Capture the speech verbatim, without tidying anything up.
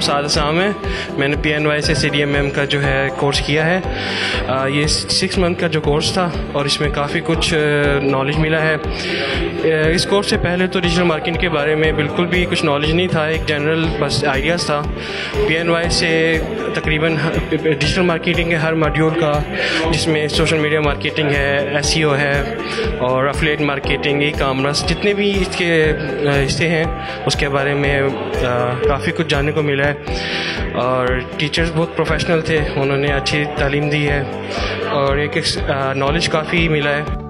साद असाम है। मैंने P N Y से सी डी एम एम का जो है कोर्स किया है। आ, ये सिक्स मंथ का जो कोर्स था और इसमें काफ़ी कुछ नॉलेज मिला है। इस कोर्स से पहले तो डिजिटल मार्केटिंग के बारे में बिल्कुल भी कुछ नॉलेज नहीं था, एक जनरल बस आइडियाज़ था। पी एन वाई से तकरीबन डिजिटल मार्केटिंग के हर मॉड्यूल का, जिसमें सोशल मीडिया मार्केटिंग है, एस ई ओ है और एफिलिएट मार्केटिंग, ई कॉमर्स, जितने भी इसके हिस्से हैं उसके बारे में काफ़ी कुछ जानने को मिला है। और टीचर्स बहुत प्रोफेशनल थे, उन्होंने अच्छी तालीम दी है और एक नॉलेज काफ़ी मिला है।